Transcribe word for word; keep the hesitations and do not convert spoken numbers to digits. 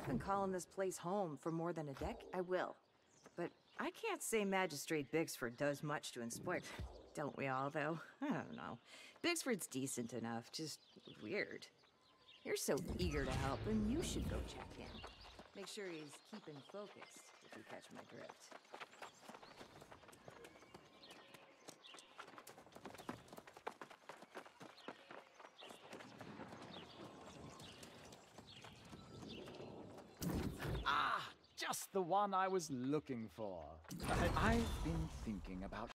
been calling this place home for more than a decade, I will. But I can't say Magistrate Bixford does much to inspire. Don't we all, though? I don't know. Bixford's decent enough, just weird. You're so eager to help, and you should go check in. Make sure he's keeping focused, if you catch my drift. Ah, just the one I was looking for. I- I've been thinking about